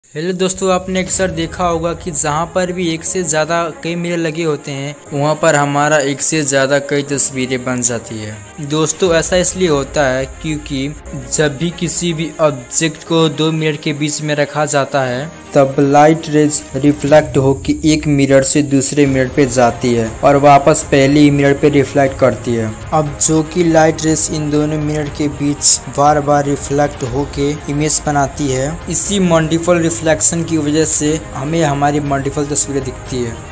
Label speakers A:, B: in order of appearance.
A: Hello दोस्तों, आपने अक्सर देखा होगा कि जहाँ पर भी एक से ज़्यादा कई मिरर लगे होते हैं वहाँ पर हमारा एक से ज़्यादा कई तस्वीरें बन जाती है। दोस्तों, ऐसा इसलिए होता है क्योंकि जब भी किसी भी ऑब्जेक्ट को दो मिरर के बीच में रखा जाता है तब लाइट रेज रिफ्लेक्ट होकर एक मिरर से दूसरे मिरर पे जाती है और वापस पहले ही मिरर पे रिफ्लेक्ट करती है। अब जो कि लाइट रेज इन दोनों मिरर के बीच बार बार रिफ्लेक्ट होके इमेज बनाती है। इसी मल्टीपल रिफ्लेक्शन की वजह से हमें हमारी मल्टीपल तस्वीरें दिखती है।